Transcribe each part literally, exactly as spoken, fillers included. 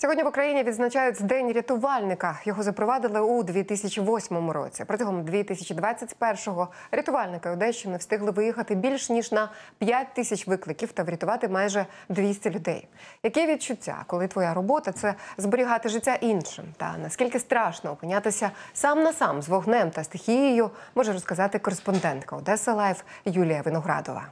Сьогодні в Україні відзначають День рятувальника. Його запровадили у дві тисячі восьмому році. Протягом дві тисячі двадцять першого рятувальники Одещини встигли виїхати більш ніж на п'ять тисяч викликів та врятувати майже двісті людей. Які відчуття, коли твоя робота – це зберігати життя іншим? Та наскільки страшно опинятися сам на сам з вогнем та стихією, може розказати кореспондентка Одеса Лайф Юлія Виноградова.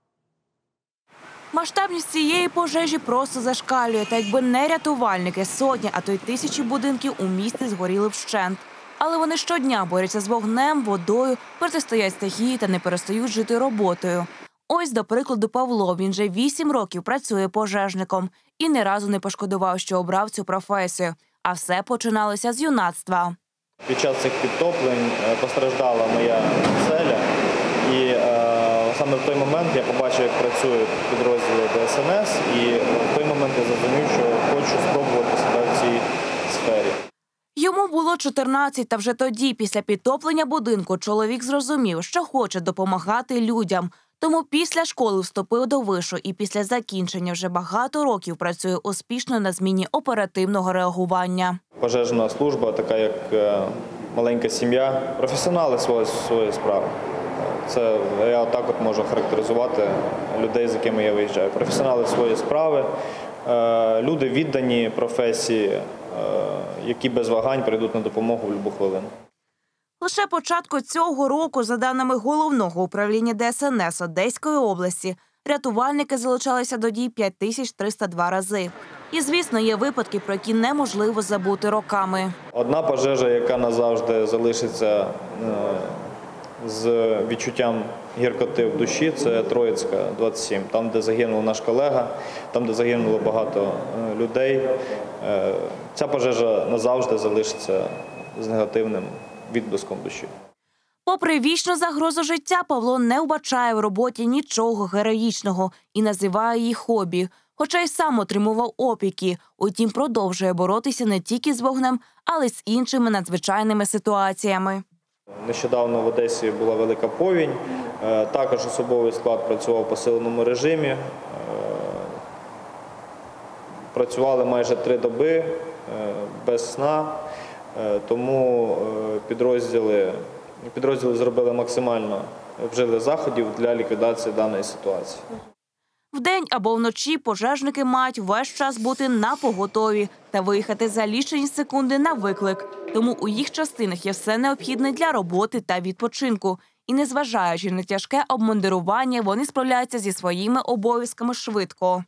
Масштабність цієї пожежі просто зашкалює. Та якби не рятувальники, сотні, а то й тисячі будинків у місті згоріли вщент. Але вони щодня борються з вогнем, водою, протистоять стихії та не перестають жити роботою. Ось, до прикладу, Павло. Він вже вісім років працює пожежником. І ні разу не пошкодував, що обрав цю професію. А все починалося з юнацтва. Під час цих підтоплень постраждала моя оселя. І е, саме в той момент я побачив, як працюють підрозділи Де Ес Ен Ес, і в той момент я зрозумів, що хочу спробувати себе в цій сфері. Йому було чотирнадцять, та вже тоді, після підтоплення будинку, чоловік зрозумів, що хоче допомагати людям. Тому після школи вступив до вишу і після закінчення вже багато років працює успішно на зміні оперативного реагування. Пожежна служба, така як маленька сім'я, професіонали своєї, своєї справи. Це я отак от можу характеризувати людей, з якими я виїжджаю. Професіонали своєї справи, люди віддані професії, які без вагань прийдуть на допомогу в будь-яку хвилину. Лише початку цього року, за даними Головного управління Де Ес Ен Ес Одеської області, рятувальники залучалися до дій п'ять тисяч триста два рази. І, звісно, є випадки, про які неможливо забути роками. Одна пожежа, яка назавжди залишиться з відчуттям гіркоти в душі, це Троїцька, двадцять сім, там, де загинув наш колега, там, де загинуло багато людей. Ця пожежа назавжди залишиться з негативним відблиском душі. Попри вічну загрозу життя, Павло не вбачає в роботі нічого героїчного і називає її хобі. Хоча й сам отримував опіки, утім продовжує боротися не тільки з вогнем, але й з іншими надзвичайними ситуаціями. Нещодавно в Одесі була велика повінь, також особовий склад працював в посиленому режимі. Працювали майже три доби без сна, тому підрозділи, підрозділи зробили максимально, вжили заходів для ліквідації даної ситуації. Вдень або вночі пожежники мають весь час бути напоготові та виїхати за лічені секунди на виклик. Тому у їх частинах є все необхідне для роботи та відпочинку. І незважаючи на тяжке обмундирування, вони справляються зі своїми обов'язками швидко.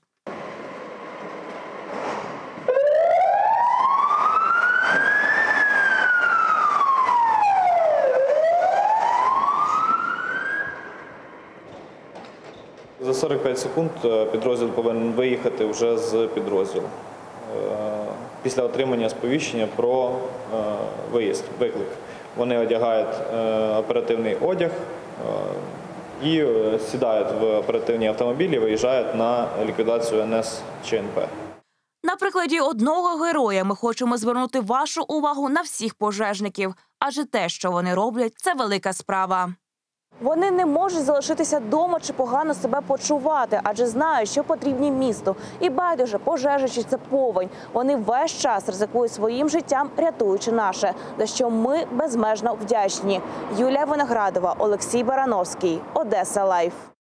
За сорок п'ять секунд підрозділ повинен виїхати вже з підрозділу після отримання сповіщення про виїзд, виклик. Вони одягають оперативний одяг і сідають в оперативні автомобілі і виїжджають на ліквідацію Ен Ес чи Ен Пе. На прикладі одного героя ми хочемо звернути вашу увагу на всіх пожежників, адже те, що вони роблять, це велика справа. Вони не можуть залишитися вдома чи погано себе почувати, адже знають, що потрібні місту. І байдуже, пожежа чи це повінь. Вони весь час ризикують своїм життям, рятуючи наше, за що ми безмежно вдячні. Юлія Виноградова, Олексій Барановський, Одеса Лайф.